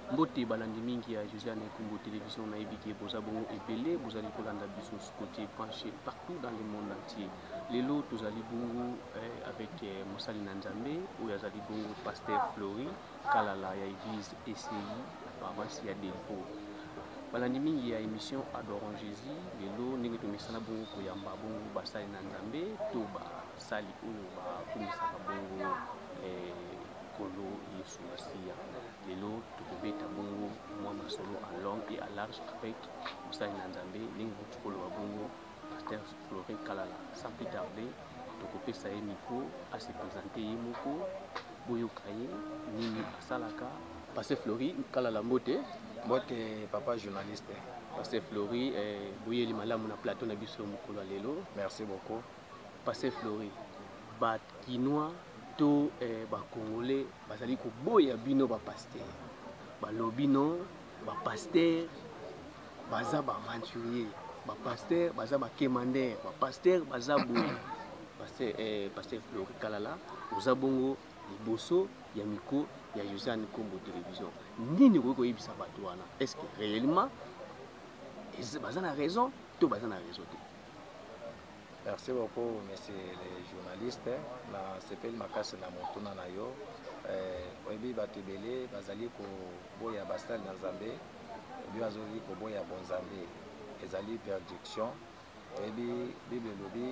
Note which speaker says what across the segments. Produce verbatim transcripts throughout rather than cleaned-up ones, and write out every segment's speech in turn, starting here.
Speaker 1: Mbote balandi mingi ya Josiane Kumbo télévision na ebiki boza bongo ebele bozali kolanda biso côté branché partout dans le monde entier. Lelo tozali bongo eh, avec eh, Mosali Nanzambe ou yazali bongo Pasteur Flori Kalala ya église E C I paroisse ya Delpo. Balandi mingi ya émission Adorons Jésus lelo ndenge tomesana bongo koyamba bongo basali Nanzambe to basali oyo bakumisaka bongo eh, Kolo Yesu Masia. Lelo tukobeta bongo mwa masolo à long et à large avec Mosali Nanzambe ndenge tukolo wa bongo Pasteur Flori Kalala. Sans plus tarder tokopesa ye micro à se présenter ye moko boyoka ye nini asalaka. Pasteur Flori Kalala mbote
Speaker 2: mbote papa journaliste.
Speaker 1: Pasteur Flori eh, boyeli malamu na plateau na biso mokolo lelo.
Speaker 2: Merci beaucoup.
Speaker 1: Pasteur Flori bat kinois to eh, ba congolais bazali ko boya bino ba pasteur ba lobino ba pasteur baza ba aventurier ba pasteur baza ba commander ba pasteur baza boya pasteur eh, pasteur Flori Kalala oza bongo liboso ya miko ya Josiane Kumbo télévision nini ko ko yebisa bato wana est-ce que réellement baza na raison to baza na raison te?
Speaker 2: Merci beaucoup, monsieur les journalistes. Na sepeli makasi na motuna na yo. Eh, oyebi bato ebele bazali ko boya basali na Nzambe, oyebi bazali ko boya bon Nzambe. Ezali perdiction. Oyebi Bible lobi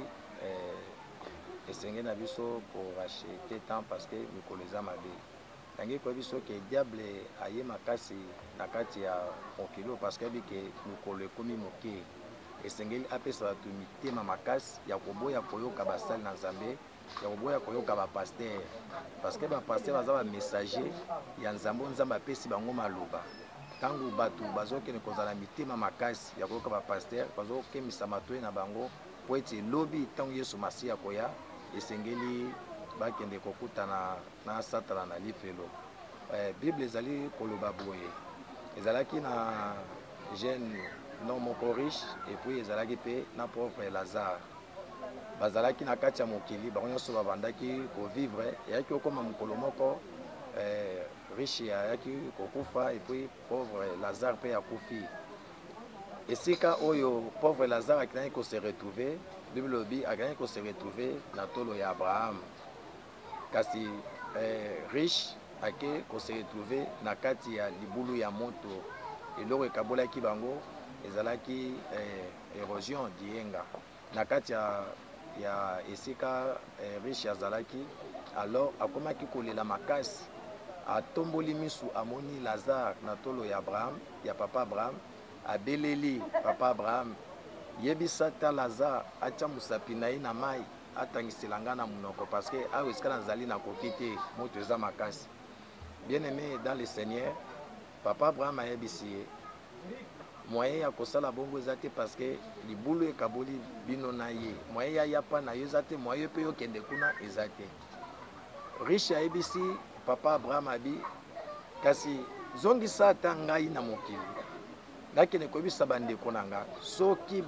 Speaker 2: eh, esenge na biso pour racheter temps parce que mikolo eza mabe. Tangi ko biso ke diable aye makasi na kati ya mokilo parce que bi ke mikolo ekomi moke. Esengeli apesa bato mitema makasi ya koboya koyoka basali na Nzambe, ya koboya koyoka ba pasteur parce que ba pasteur baza ba messager ya Nzambe, Nzambe apesi bango maloba. Tangu bato bazokene kozala mitema makasi ya koyoka ba pasteur bazokemisa matoyi na bango po ete lobi tangu Yesu Masia koya esengeli bakende kokutana na Satana na lifelo. Eh, Bible ezali koloba boye ezalaki na jeune non moko riche et puis ezalaki pe na pauvre Lazare bazalaki na kati ya mokili bango nyonso babandaki kovivre eyaki okoma mokolo moko eh, riche ayaki kokufa et puis pauvre Lazare pe akufi esika oyo pauvre Lazare akendaki kose retrouver Bible lobi akendaki kose retrouver na tolo ya Abraham kasi eh, riche ake kose retrouver na kati ya libulu ya moto eloko ekabolaki bango ezalaki eh, érosion dienga na kati ya, ya esika eh, riche azalaki alors akomaki kolela makasi atomboli misu amoni Lazare na tolo ya Abraham ya papa Abraham abeleli papa Abraham yebisa ta Lazare atia musapi na ye na mai atangisela nga na munoko parce que awa esika nazali na koki te moto eza makasi. Bien aimé dans le Seigneur, papa Abraham ayebisi ye moyen ya kosala bongo ezate parce que libulu ekaboli bino na ye moyen ya yapa na yo ezate moyen pe yo kende kuna ezate riche ayebisi papa Abraham abi kasi zongisa ata ngai na mokili nakende koyebisa bandeko na nga soki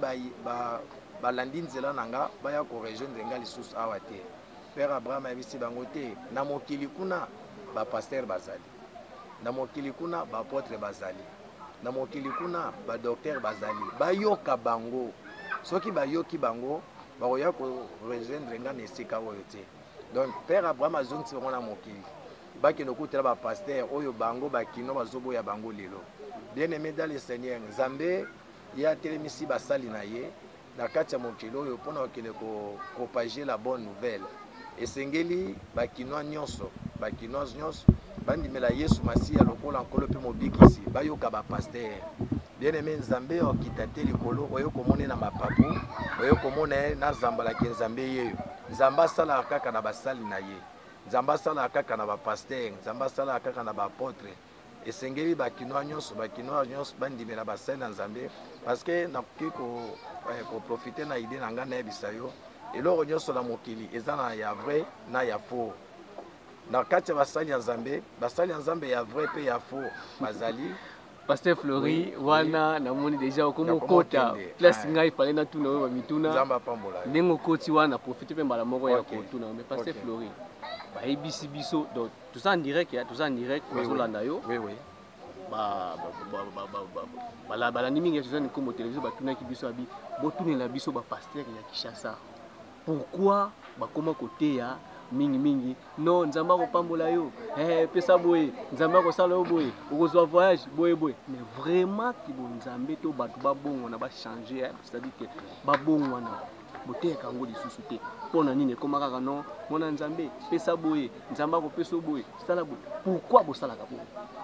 Speaker 2: balandi nzela na nga baya korejoindre nga lisusu awa te. Père Abraham ayebisi bango te na mokili kuna bapasteur bazali na mokili kuna bapotre bazali na mokili kuna ba docteur bazali bayoka bango soki bayoki bango bakoya ko rejoindre nga na esika oyo te. Donc Père Abraham azongisi bango na mokili bakende kotela ba pasteur oyo bango bakino bazoboya bango lelo. Bien aimé dans le Seigneur, Nzambe ya telemisi basali na ye na kati ya mokili oyo mpona kokende kopager la bonne nouvelle. Esengeli bakinois nyonso bakinois nyonso bandimela Yesu Masia lokola nkolo pe mobikisi bayoka ba pasteur. Bien aimé Nzambe okita te likolo oyo komone na mapapu oyo komone na zambala ke Nzambe yeyo Nzamba sala kaka na basali na ye Nzamba sala kaka na ba pasteur Nzamba sala kaka na ba apôtre. Esengeli bakinois nyonso bakinois nyonso bandimela basali na Nzambe parce que na kiko eh, ko profiter na idée na nga na bisayo eloko nyonso na mokili eza na ya vrai na ya faux. Na kati ya basali ya Nzambe basali ya Nzambe ya vrai pe ya faux bazali.
Speaker 1: Pasteur Flori wana namoni deja okomo kota place ngai fale na tuna oyo mituna
Speaker 2: Nzamba pambola
Speaker 1: ndenge koti wana profiter pe mbala moko ya kotuna mais Pasteur Flori ba ebisi biso donc tout ça en direct ya tout ça en direct bazolanda yo
Speaker 2: oui oui
Speaker 1: ba balandi mingi ezali comme télévision batunaki biso abi botunela biso ba pasteur ya Kinshasa pourquoi bakoma côté ya mingi mingi non nzamba ko pambola yo eh pesa boye nzamba ko sala yo boye okozwa voyage boye boye mais vraiment ki bo nzambe to batu ba bongo na ba changer c'est-à-dire que ba bongo na bote kango lisusu te pona nini koma kaka non mona nzambe pesa boye nzamba ko pesa boye sala boye pourquoi bo sala ka boye.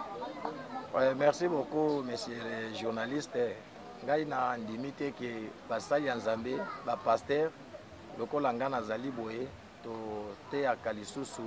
Speaker 2: Ouais, merci beaucoup monsieur le journaliste. Ngai na ndimite ke basali ya nzambe ba pasteur lokola nga nazali boye to te akalisusu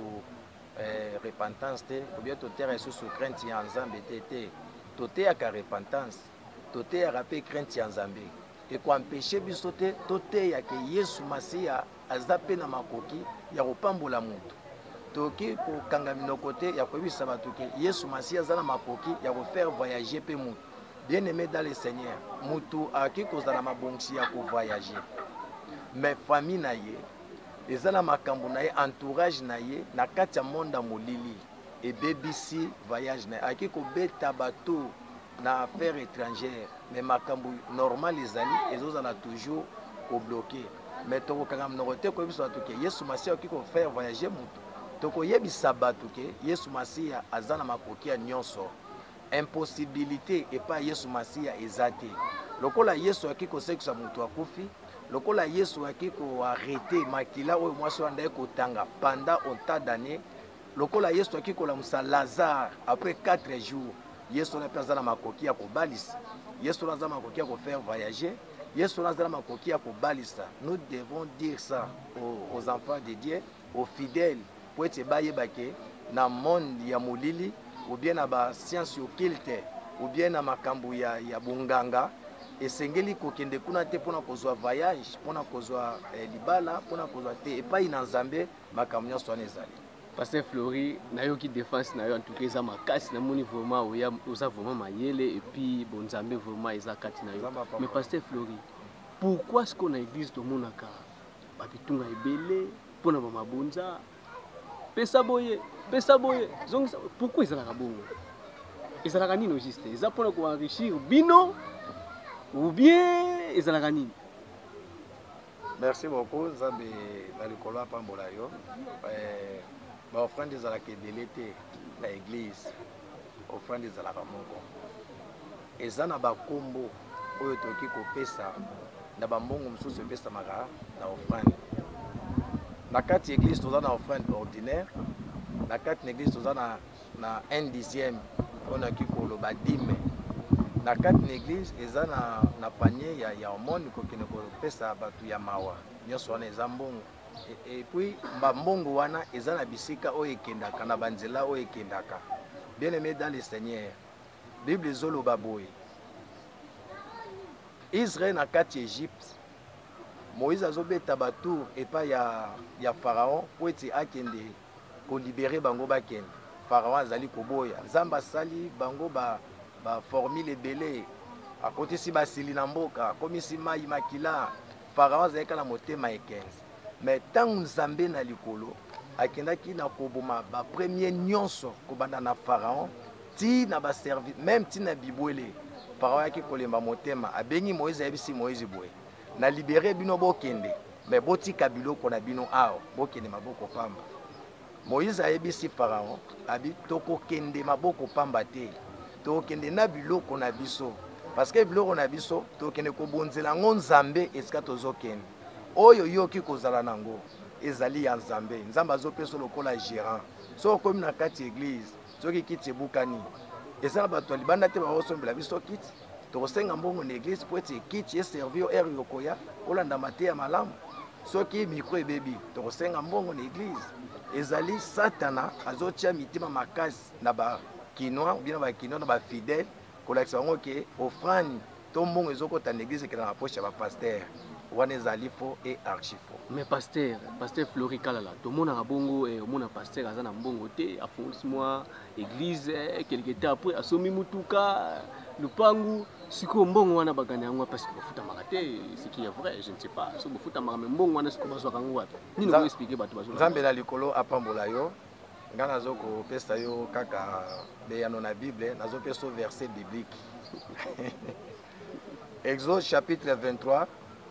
Speaker 2: eh, repentance te ou bien to te resusu crainte ya nzambe te te to te aka repentance to te rape crainte ya nzambe et ko empêcher biso te to te ya ke Yesu Masia azape na makoki ya kopambola mutu toki ko kanga minoko te ya koyebisa bato ke Yesu Masia aza na makoki ya kofaire voyager pe mutu bien aimé dans le Seigneur mutu aki kozala mabongisi ya ko voyager mais famille na ye ezala makambo na ye entourage na ye na kati ya monde ya molili ebebisi voyage na ye aki kobeta bato na affaire étrangère mais makambo normal ezali ezozala toujours kobloqué mais tokokanga minoko te koyebisa bato ke Yesu Masia aki kofaire voyager mutu tokoyebisa bato ke Yesu Masia aza na makoki ya nyonso impossibilité epa Yesu Masia eza te lokola Yesu aki kosekisa mutu akufi lokola Yesu aki ko arrêter makila oyo mwasi anda ekotanga pendant autant d'années lokola Yesu aki kolamusa Lazare après quatre jours Yesu na pesa na makoki ya kobalisa Yesu na za makoki ya ko faire voyager Yesu na za makoki ya kobalisa. Nous devons dire ça aux, aux enfants de Dieu, aux fidèles pour être bayebake na monde ya molili ou bien na ba science occulte ou bien na makambo ya ya bunganga esengeli kokende kuna te pona kozwa voyage pona kozwa eh, libala pona kozwa te epai na nzambe makambo nyonso wana ezali.
Speaker 1: Pasteur Flori na yo ki défense na yo en tout cas eza makasi na moni vraiment oya oza vraiment mayele et puis bon nzambe vraiment eza kati na yo. Mais Pasteur Flori pourquoi est-ce qu'on a église to monaka ba bitunga ebele pona ba mabonza pesa boye pesa boye donc pourquoi ezalaka bongo ezalaka nini juste eza pona ko enrichir bino ou bien ezalaka nini?
Speaker 2: Merci beaucoup nzambe na likolo apambola yo eh ba offrande ezalaka ebele te na église offrande ezalaka moko eza na bakombo oyo toki kopesa na bambongo mosusu epesamaka na offrande na kati église toza na offrande ordinaire na kati na église toza na, na un dixième oyo naki koloba dime na kati na église eza na, na panier ya, ya omoni kokende kopesa bato ya mawa nyonso wana eza mbongo et, et puis mbongo wana eza na bisika oyo ekendaka na banzela oyo ekendaka. Bien aimé dans le Seigneur Bible ezoloba boye Israël na kati Égypte Moïse azobeta batour epa ya, ya Pharaon po ete akende kolibere bango bakende. Pharaon azali koboya Nzambe asali bango ba, ba formule ebele akotisi basili na mboka akomisi mai makila Pharaon azali kala motema ekenzi mais ntango Nzambe na likolo akendaki na koboma ba premier nyonso kobanda na Pharaon ti na ba servi même ti na bibwele Pharaon yaki kolemba motema abengi Moïse ayebisi Moïse boye na libéré bino bokende mais botika biloko na bino awo bokende maboko pamba. Moïse ayebisi Pharaon abi tokokende maboko pamba te tokende na biloko na biso parce que biloko na biso tokende kobonzela ngo Nzambe esika tozokende oyo yoki kozala nango ezali ya Nzambe. Nzambe azopesa lokola gérant so komi na kati église soki kiti ebukani ezala bato libanda te baosombela biso kiti tokosenga mbongo na église po ete kiti eservi o ere yokoya olanda mate ya malamu soki micro ebebi tokosenga mbongo na église. Ezali Satana azotia mitima makasi na bakinois ou bien na bakinois na bafidèle kolakisa bango ke offrande to mbongo ezokota na église ekela na poche ya bapasteur wana ezali faux et archi faux.
Speaker 1: Mais pasteur pasteur Flori Kalala tomonaka bongo eh, omona pasteur aza na mbongo te afungisi mwa église eh, quelque temps après asomi mutuka lupangu siko mbongo wana bagana yango parce que bafutamaka te ce qui est vrai je ne sais pas so bafutamaka mais mbongo wana siko bazwaka yango wapi nini ko expliquer bato bazwa
Speaker 2: Nzambe na likolo apambola yo nga nazo kopesa yo kaka beyano na Bible, nazo pesa verset biblique. Exode chapitre vingt-trois,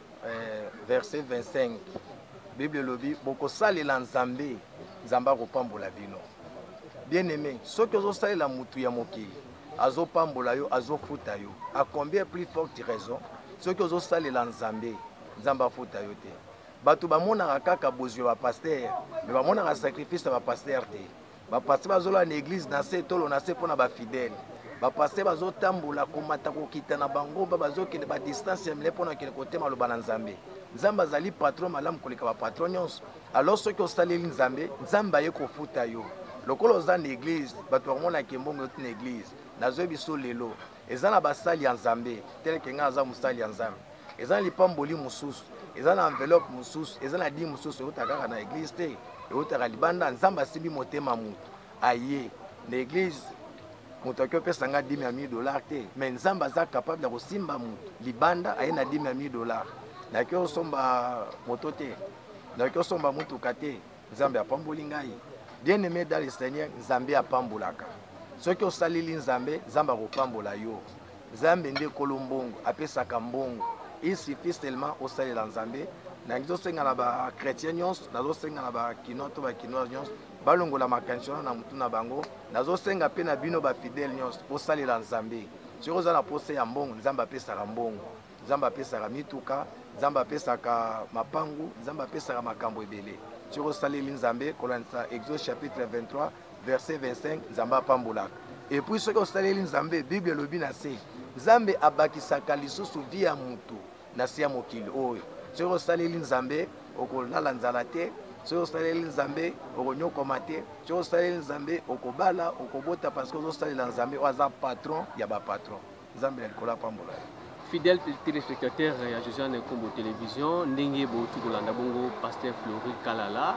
Speaker 2: euh, verset vingt-cinq. Bible lobi bokosalela nzambe nzamba kopambola bino. Bien aimé, soki ozosalela mutu ya mokili azopambola yo azofuta yo, à combien plus forte raison soki ozosalela nzambe nzamba afuta yo te. Bato bamonaka kaka bozwi ba pasteur, mais bamonaka sacrifice ba pasteur te. Ba pasteur bazola na église na se tolo na se pona ba fidèle. Ba pasteur bazotambola komata kokita na bango ba bazokende ba distance ya mile pona kende kote maloba na nzambe. Nzamba azali patron malamu koleka ba patron nyonso. Alors soki osaleli nzambe, nzamba ye kofuta yo. Lokolo oza na église, bato bamona kembongo yote na église. Nazo biso lelo, eza na basali ya nzambe, tel que nga aza musali ya nzambe. Eza na lipamboli mususu, eza na enveloppe mususu, eza na di mususu yotaka na église te. Yotaka libanda nzamba simbi motema mutu. Aye, na église mutu akopesa nga dix mille dollars te, mais nzamba aza capable de kosimba mutu libanda aye na dix mille dollars. Na kyo somba moto te, na kyo somba mutuka te, nzambe apamboli ngai. Bien aimé dans le Seigneur, nzambe apambolaka. Soki osaleli nzambe, nzamba kopambola yo. Nzambe nde kolombongo, apesaka mbongo. Il suffit seulement osalela nzambe. Na ngizo senga na ba chrétien nyonso, nazo senga na ba kinoto ba kinoise nyonso, balongola makancho na mutu na bango, nazo senga pe na bino ba fidèle nyonso, osalela nzambe. Soki ozala pose ya mbongo, nzamba apesaka mbongo. Nzamba apesaka mituka, nzamba apesaka mapangu, nzamba apesaka makambo ebele. Soki osaleli nzambe, kolanda Exode chapitre vingt-trois, verset vingt-cinq, nzamba apambolaka. Et puis soki osaleli nzambe, Bible lobi na se, nzambe abakisaka lisusu vi ya mutu na se ya mokili oyo. Soki osaleli nzambe, okolala nzala te. Soki osaleli nzambe, okonyokoma te. Soki osaleli nzambe, okobala, okobota parce que ozosalela nzambe oyo aza patron ya ba patron. Nzambe na likolo apambola.
Speaker 1: Fidèle téléspectateur ya Josiane Kombo Télévision, ndenge bouti kolanda bongo Pasteur Fleury Kalala.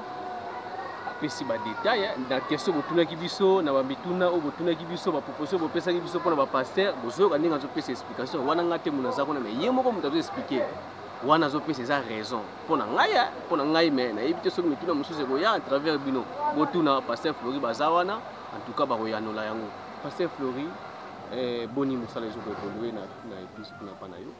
Speaker 1: Apesi ba détail na question botuna ki biso na ba mituna o botuna ki biso ba proposition bo pesa ki biso pona ba pasteur bozo ka ndinga zo pesa explication wana ngate muna za kona me ye moko muta zo expliquer wana zo pesa za raison pona ngaya pona ngai me na yebite so mituna mususe boya à travers bino botuna Pasteur Fleury bazawana en tout cas ba koyanola yango Pasteur Fleury eh boni musala zo ko évoluer na na église kuna pana yo.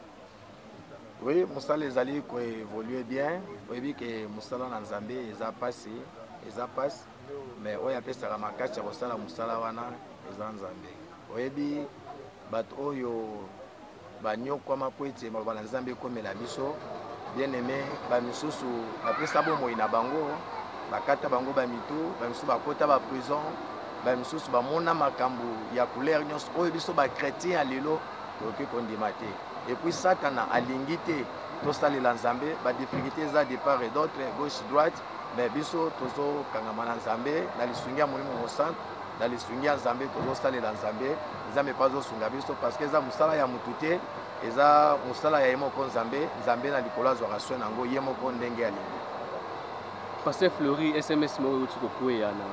Speaker 2: Oui, musala ezali ko évoluer bien, oyebi que musala na Nzambe eza passé eza passe, mais oyo apesaka makasi ya kosala musala wana eza Nzambe. Oyebi bato oyo banyokwama po ete maloba na Nzambe ekomela biso, bien aimé bamisusu bapesa bomoi na bango, bakata bango bamitu, bamisusu bakota ba prison, bamisusu bamona makambo ya couleur nyonso oyo biso bakretien ya lelo tokoki kondima te. Et puis Satana alingi te tosalela Nzambe, badifficulté eza de part et d'autre, gauche droite, mais biso tozo kangama na Nzambe na lisungi ya molimo mosantu na lisungi ya Nzambe tozo salela Nzambe Nzambe pa zo sunga biso parce que eza musala ya mutu te, eza musala ya ye moko Nzambe. Nzambe na likolo azwaka soin nango ye moko ndenge alingi.
Speaker 1: Pasteur Fleury S M S moko uti kokwea na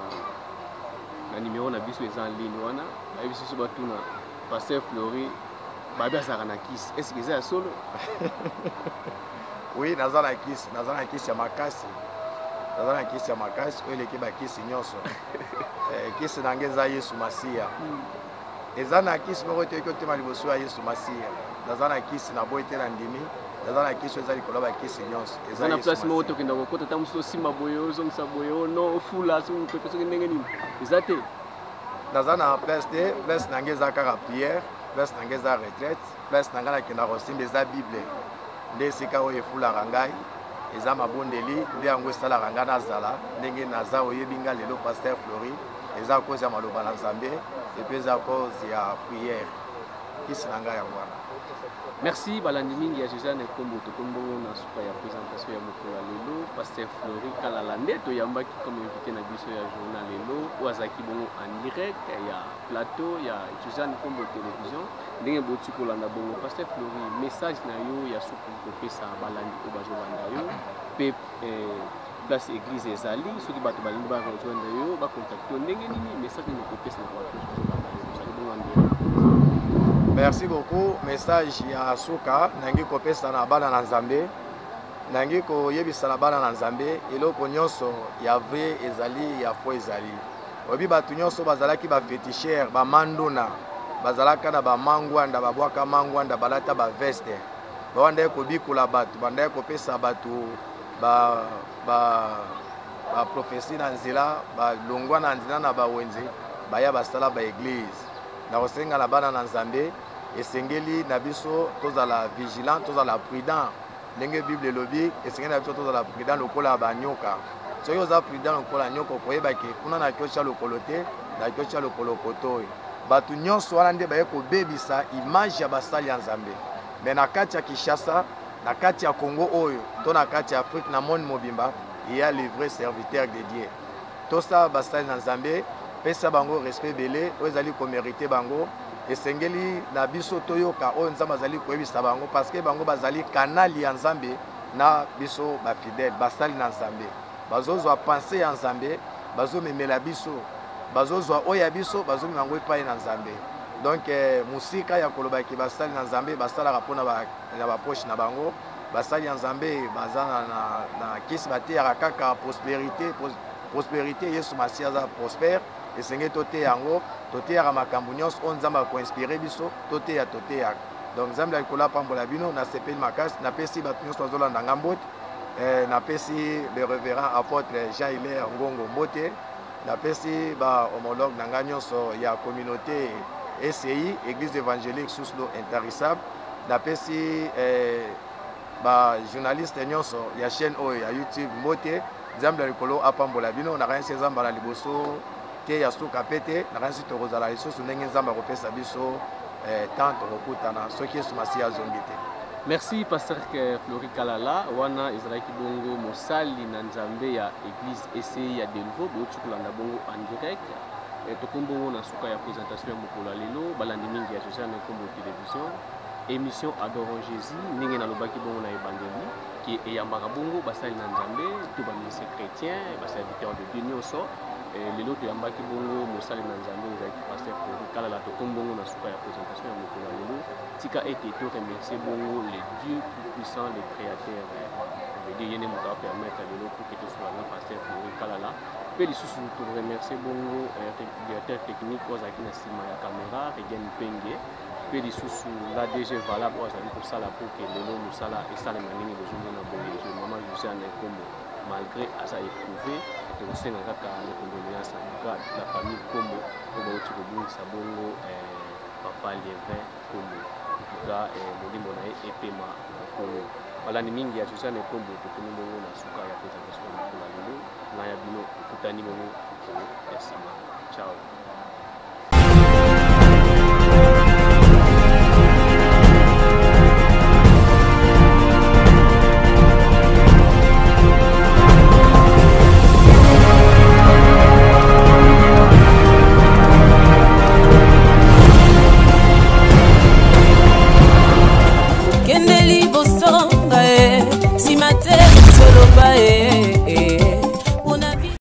Speaker 1: na numéro na biso eza en ligne wana na biso so batuna Pasteur Fleury babi azaka na kisi est-ce que eza solo?
Speaker 2: Oui, naza na kisi, naza na kisi ya makasi. Naza na kisi ya makasi oyo eleki bakisi nyonso. Eh, kisi nange eza Yesu Masiya. Eza na kisi moko te ekotema liboso ya Yesu Masiya. Naza na kisi na boyi te na ndimi. Naza na kisi eza likolo bakisi nyonso.
Speaker 1: Eza na place moko tokenda kokota ta mosusu osimba boye ozongisa boye no ofula so mpepe soki ndenge nini eza te.
Speaker 2: Naza na place te, place nange eza kaka prière, place nange eza retraite, place nange nakenda kosimba eza Bible. Nde esika oyo efulaka ngai eza mabondeli nde yango esalaka ngai nazala ndenge naza oyebi nga lelo Pasteur Fleury eza cause ya maloba na Nzambe epe eza cause ya prière kisi na ngai yango wana.
Speaker 1: Merci balandi mingi ya Josiane Kombo tokombo na suka ya présentation ya mokolo ya lelo Pasteur Fleury Kalala nde toyambaki comme invité na biso ya journal lelo oyo azalaki bongo en direct ya plateau ya Josiane Kombo Télévision ndenge boti kolanda bongo Pasteur Fleury message na yo ya suku kopesa balandi oyo bazolanda yo pe place église ezali soki bato balingi barejoindre yo bacontacte yo ndenge nini message nini kopesa na bato bazolanda yo ozali bongo en direct.
Speaker 2: Merci beaucoup. Message ya suka nangi kopesa na bana na Nzambe. Nangi ko yebisa na bana na Nzambe eloko nyonso ya vrai ezali ya fo ezali. obi bato nyonso bazalaki ba féticheur ba mandona bazalaka na ba mangwanda babwaka mangwanda balata ba veste bawanda ko bikula bato banda ko pesa bato ba ba ba prophétie na nzela ba longwa na nzela na ba wenze baya basala ba église na kosenga na bana na Nzambe esengeli na biso tozala vigilant tozala prudent ndenge Bible lobi esengeli na biso tozala prudent lokola banyoka soki oza prudent lokola nyoka koyeba ke kuna na kiocha lokolo te na kiocha lokolo kotoyi bato nyonso wana nde baye kobebisa image ya basali ya Nzambe me na kati ya Kinshasa na kati ya Congo oyo to na kati ya Afrique na monde mobimba il y a les vrais serviteurs de Dieu tosa basali na Nzambe pesa bango respect belé oyo ezali komérite bango esengeli na biso toyoka oyo Nzambe azali koyebisa bango parce que bango bazali kanali ya Nzambe na biso ba fidèle basali na Nzambe bazozwa pensée ya Nzambe bazomemela biso bazozwa oyo ya biso bazomema yango epai na Nzambe donc eh, musika ya kolobaki basali na Nzambe basalaka mpona na bapoche na bango basali ya Nzambe baza na, na, na kisi bateyaka kaka prospérité prospérité Yesu Masiya aza prospère esengeli toteya yango toteyaka makambo nyonso oyo Nzambe akoinspire biso toteya toteyaka donc Nzambe alikola apambola bino nasepeli makasi napesi bato nyonso bazolanda nga mbote eh, napesi le révérend apôtre Jean-Hilaire Ngongo mbote napesi ba homologue na nga nyonso ya communauté E C I église évangélique Souslo intarissable napesi eh, ba journaliste nyonso ya chaîne oyo ya YouTube mbote Nzambe likolo apambola bino na kanisi Nzambe na liboso te ya suka pete na kanisi tokozala lisusu ndenge Nzambe akopesa biso eh, tant tokokutana soki Yesu Masiya azongi te.
Speaker 1: Merci Pasteur Flori Kalala wana ezalaki bongo mosali na Nzambe ya église E C I ya Delvaux botukulanda bongo en direct e tokombongo na suka ya présentation ya mokolo lelo balandi mingi ya social Kombo télévision émission Adorons Jésus ndenge nalobaki bongo na évangile qui eyambaka bongo basali na Nzambe to ba ministre chrétien ba serviteur de Dieu nyonso lelo toyambaki bongo mosali na Nzambe ezalaki Pasteur Flori Kalala tokombongo na suka ya présentation ya mokolo lelo tika ete to remercier bongo le Dieu tout puissant le créateur veut dire yene moto permettre lelo pour que to soit na Pasteur Flori Kalala pe lisusu to remercier bongo directeur technique ozaki na sima ya caméra Regen Penge pe lisusu la D G valable ozali kosala pour que lelo mosala esalema ndenge bozomona boye je mama Josiane Kombo malgré aza éprouvé tokosenga kaka le condoléance à la famille Kombo po bauti kobungisa bongo papa Lievin Kombo en tout cas molimo na ye epema Kongo balandi mingi ya Josiane Kombo tokomi bongo na suka ya présentation ya mokolo lelo na ya bino ekutani bongo ya nsima ciao.